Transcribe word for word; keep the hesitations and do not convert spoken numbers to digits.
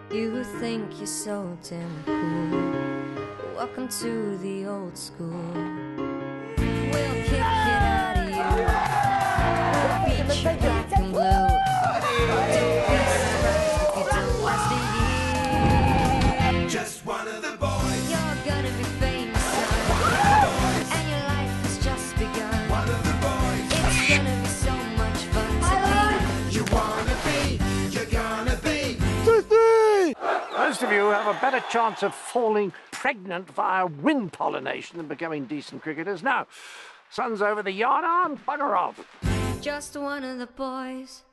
You think you're so damn cool. Welcome to the old school. We'll kick it out of you. We'll beat you black and blue. Don't be surprised if you don't last a year. Just one of the boys. You're gonna be famous, son. And your life has just begun. One of the boys. It's gonna be so much fun to be. You wanna be, you're gonna be. Most of you have a better chance of falling pregnant via wind pollination than becoming decent cricketers. Now, sun's over the yard arm, bugger off. Just one of the boys.